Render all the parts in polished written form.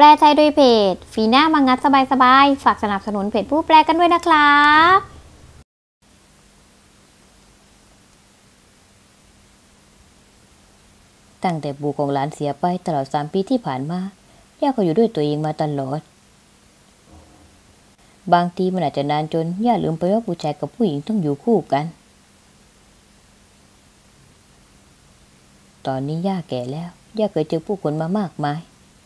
ลไทยโดยเพจฟีน่ามังงัดสบายๆฝากสนับสนุนเพจผู้แปลกันด้วยนะครับตั้งแต่ปู่ของหลานเสียไปตลอด3 ปีที่ผ่านมาย่าก็อยู่ด้วยตัวเองมาตลอดบางทีมันอาจจะนานจนย่าลืมไปว่าผู้ชายกับผู้หญิงต้องอยู่คู่กันตอนนี้ย่าแก่แล้วย่าเคยเจอผู้คนมามากมาย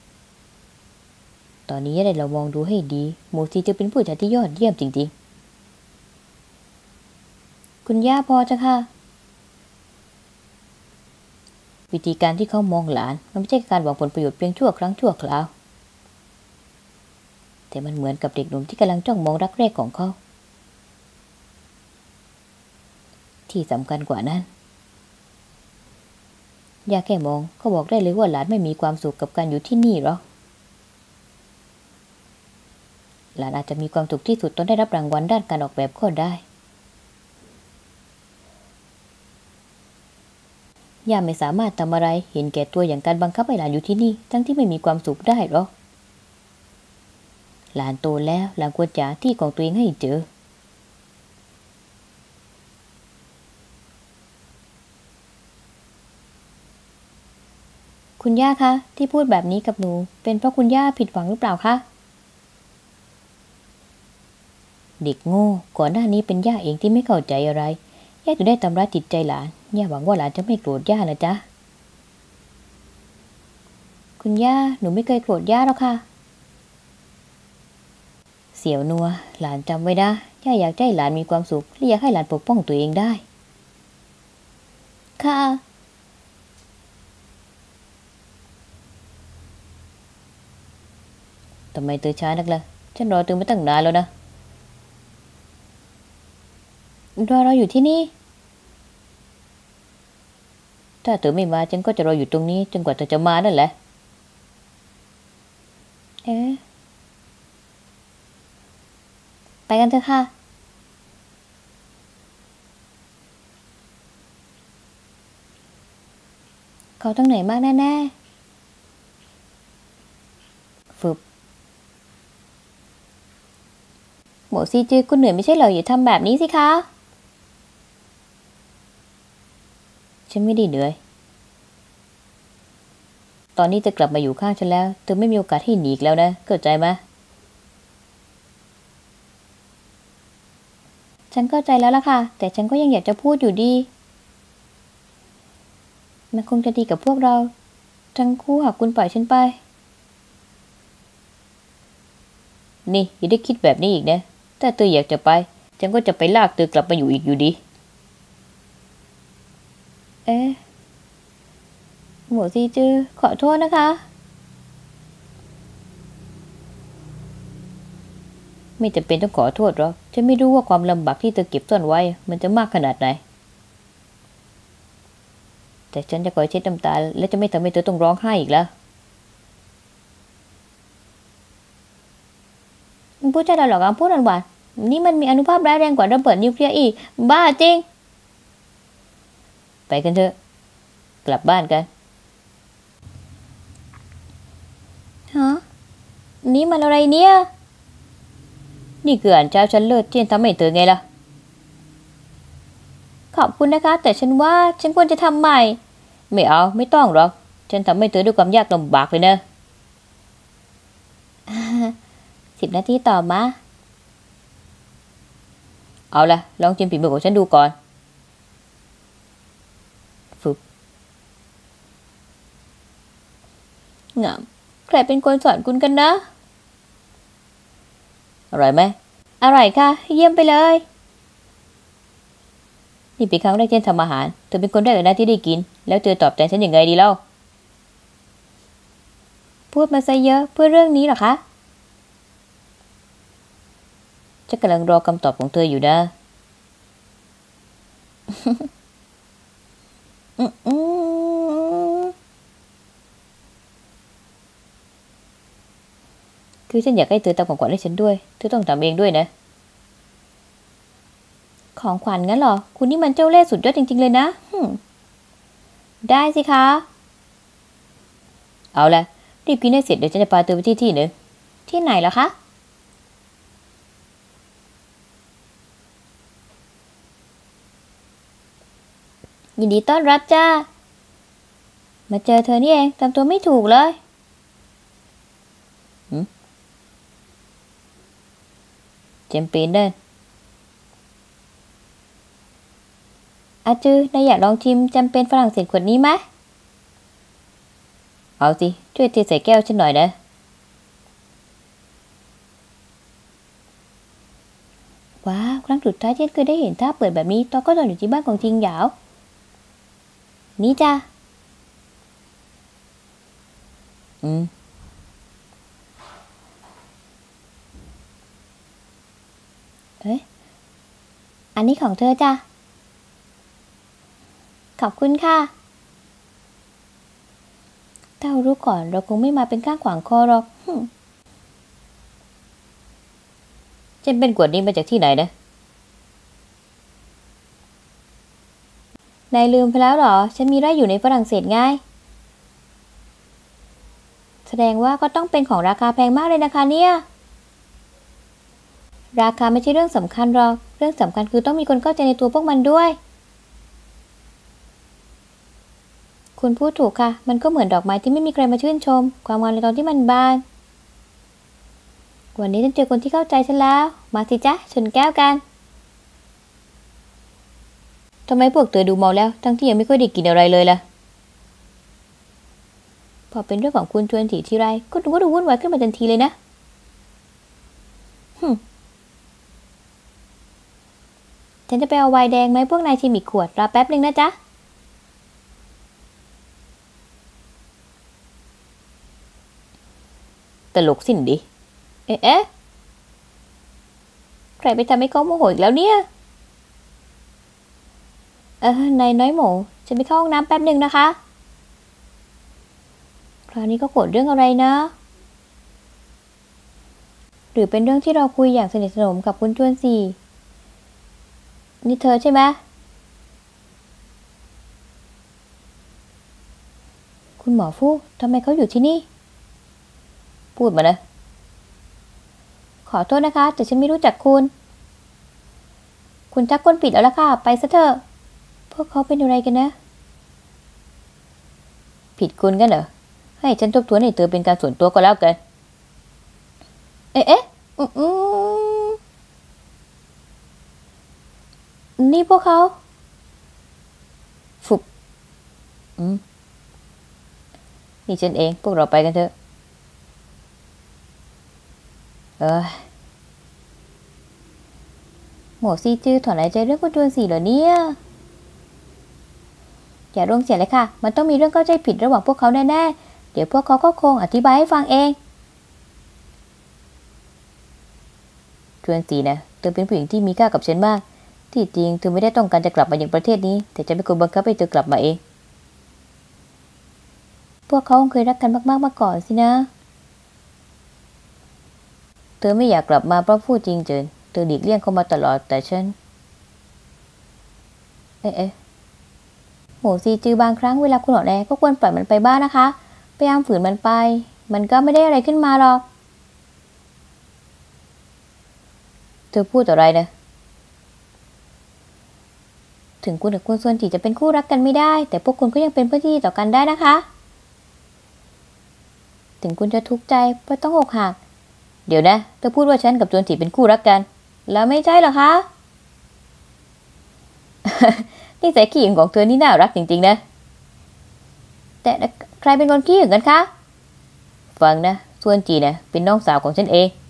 ตอนนี้ย่าได้เรามองดูให้ดีหมูซีจะเป็นผู้ชายที่ยอดเยี่ยมจริงๆคุณย่าพอจะค่ะวิธีการที่เขามองหลานมันไม่ใช่การหวังผลประโยชน์เพียงชั่วครั้งชั่วคราวแต่มันเหมือนกับเด็กหนุ่มที่กำลังจ้องมองรักแรกของเขาที่สำคัญกว่านั้นย่าแค่มองก็บอกได้เลยว่าหลานไม่มีความสุขกับการอยู่ที่นี่หรอกหลานอาจจะมีความสุขที่สุดตอนได้รับรางวัลด้านการออกแบบก็ได้ย่าไม่สามารถทำอะไรเห็นแก่ตัวอย่างการบังคับให้หลานอยู่ที่นี่ทั้งที่ไม่มีความสุขได้หรอกหลานโตแล้วหลานควรจะหาที่ของตัวเองให้เจอคุณย่าคะที่พูดแบบนี้กับหนูเป็นเพราะคุณย่าผิดหวังหรือเปล่าคะเด็กโง่ก่อนหน้านี้เป็นย่าเองที่ไม่เข้าใจอะไรย่าถึงได้ทำร้ายจิตใจหลานย่าหวังว่าหลานจะไม่โกรธย่านะจ๊ะคุณย่าหนูไม่เคยโกรธย่าหรอกค่ะเสี่ยวนัวหลานจำไว้นะย่าอยากให้หลานมีความสุขและอยากให้หลานปกป้องตัวเองได้ค่ะทำไมตื่นช้านักล่ะฉันรอตื่นมาตั้งนานแล้วนะรอเราอยู่ที่นี่ถ้าเธอไม่มาฉันก็จะรออยู่ตรงนี้จนกว่าเธอจะมานั่นแหละไปกันเถอะค่ะเขาต้องเหนื่อยมากแน่ๆฝึกหมอซีจือคุณเหนื่อยไม่ใช่เหรออย่าทำแบบนี้สิคะฉันไม่ได้เหนื่อยตอนนี้เธอกลับมาอยู่ข้างฉันแล้วเธอไม่มีโอกาสให้หนีอีกแล้วนะเข้าใจไหมฉันเข้าใจแล้วล่ะค่ะแต่ฉันก็ยังอยากจะพูดอยู่ดีมันคงจะดีกับพวกเราทั้งคู่หากคุณปล่อยฉันไปนี่อย่าได้คิดแบบนี้อีกนะถ้าเธออยากจะไปฉันก็จะไปลากเธอกลับมาอยู่อีกอยู่ดีหมูซีจือขอโทษนะคะไม่จำเป็นต้องขอโทษหรอกฉันไม่รู้ว่าความลำบากที่เธอเก็บซ่อนไว้มันจะมากขนาดไหนแต่ฉันจะคอยเช็ดน้ำตาและจะไม่ทำให้เธอต้องร้องไห้อีกแล้วมันพูดจาหลอกๆพูดหวานๆนี่มันมีอนุภาพร้ายแรงกว่าระเบิดนิวเคลียร์อีกบ้าจริงไปกันเถอะกลับบ้านกันฮะนี่มันอะไรเนี่ยนี่คืออาหารเช้าชั้นเลิศที่ฉันทำให้เธอไงล่ะขอบคุณนะคะแต่ฉันว่าฉันควรจะทำใหม่ไม่เอาไม่ต้องหรอกฉันทำให้เธอด้วยความยากลำบากเลยนะ10 นาทีต่อมาเอาละลองชิมฝีมือของฉันดูก่อนฝึกงามใครเป็นคนสอนคุณกันนะอร่อยไหมอร่อยค่ะเยี่ยมไปเลยนี่เป็นครั้งแรกที่ฉันทำอาหารเธอเป็นคนแรกเลยนะที่ได้กินแล้วเธอตอบแทนฉันยังไงดีเล่าพูดมาซะเยอะเพื่อเรื่องนี้เหรอคะฉันกำลังรอคำตอบของเธออยู่นะคือฉันอยากให้เธอทำของขวัญให้ฉันด้วยเธอต้องทำเองด้วยนะของขวัญงั้นเหรอคุณนี่มันเจ้าเล่ห์สุดยอดจริงๆเลยนะได้สิคะเอาละรีบกินให้เสร็จเดี๋ยวฉันจะพาเธอไปที่หนึ่งที่ไหนล่ะคะยินดีต้อนรับจ้ามาเจอเธอนี่เองทำตัวไม่ถูกเลยเจมปีนเดินอาจือนายอยากลองชิมแชมเปญฝรั่งเศสขวดนี้ไหมเอาสิช่วยเทใส่แก้วฉันหน่อยนะว้าวครั้งสุดท้ายฉันเคยได้เห็นท่าเปิดแบบนี้ตอนก็ตอนอยู่ที่บ้านของจริงหยาวนี่จ้าอันนี้ของเธอจ้ะขอบคุณค่ะถ้ารู้ก่อนเราคงไม่มาเป็นข้างขวางคอหรอกฉันเป็นขวดนี้มาจากที่ไหนนะนายลืมไปแล้วเหรอฉันมีไร่อยู่ในฝรั่งเศสไงแสดงว่าก็ต้องเป็นของราคาแพงมากเลยนะคะเนี่ยราคาไม่ใช่เรื่องสำคัญหรอกเรื่องสำคัญคือต้องมีคนเข้าใจในตัวพวกมันด้วยคุณพูดถูกค่ะมันก็เหมือนดอกไม้ที่ไม่มีใครมาชื่นชมความงามในตอนที่มันบานวันนี้ฉันเจอคนที่เข้าใจฉันแล้วมาสิจ๊ะชนแก้วกันทำไมพวกเธอดูเมาแล้วทั้งที่ยังไม่ค่อยได้กินอะไรเลยล่ะพอเป็นเรื่องของคุณชวนถีทีไรก็ดูวุ่นวายขึ้นมาทันทีเลยนะฉันจะไปเอาไวน์แดงไหมพวกนายชิมอีกขวดรอแป๊บนึงนะจ๊ะตลกสิ้นดิเอ๊ะใครไปทำให้เขาโมโหอีกแล้วเนี่ยนายน้อยหมูฉันไปเข้าห้องน้ำแป๊บนึงนะคะคราวนี้ก็โกรธเรื่องอะไรนะหรือเป็นเรื่องที่เราคุยอย่างสนิทสนมกับคุณจวนซีนี่เธอใช่ไหมคุณหมอฟู่ทำไมเขาอยู่ที่นี่พูดมานะขอโทษนะคะแต่ฉันไม่รู้จักคุณจักคนผิดแล้วล่ะค่ะไปซะเถอะพวกเขาเป็นอะไรกันนะผิดคุณกันเหรอให้ฉันทบทวนให้เธอเป็นการส่วนตัวก็แล้วกันเอ๊ะนี่พวกเขาฟุบนี่ฉันเองพวกเราไปกันเถอะหมอซีจื้อถอนหายใจเรื่องคุณจวนสีเหรอเนี่ยอย่าร่วงเสียเลยค่ะมันต้องมีเรื่องเข้าใจผิดระหว่างพวกเขาแน่ๆเดี๋ยวพวกเขาก็คงอธิบายให้ฟังเองจวนสีนะเธอเป็นผู้หญิงที่มีค่ากับฉันมากที่จริงเธอไม่ได้ต้องการจะกลับมาอย่างประเทศนี้แต่จะเป็นคนบังคับให้เธอกลับมาเองพวกเขาเคยรักกันมากๆมาก่อนสินะเธอไม่อยากกลับมาเพราะพูดจริงเจินเธอหลีกเลี่ยงเขามาตลอดแต่ฉันโหซีจือบางครั้งเวลาคุณอ่อนแอก็ควรปล่อยมันไปบ้างนะคะพยายามฝืนมันไปมันก็ไม่ได้อะไรขึ้นมาหรอกเธอพูดอะไรนะถึงคุณกับคุณส่วนจีจะเป็นคู่รักกันไม่ได้แต่พวกคุณก็ยังเป็นเพื่อนที่ดีต่อกันได้นะคะถึงคุณจะทุกข์ใจเพราะต้องอกหักเดี๋ยวนะเธอพูดว่าฉันกับจวนจีเป็นคู่รักกันแล้วไม่ใช่หรอคะ นี่สายขี้หึงของเธอนี่น่ารักจริงๆนะแต่ใครเป็นคนขี้หึงกันคะฟังนะส่วนจีนะเป็นน้องสาวของฉันเอง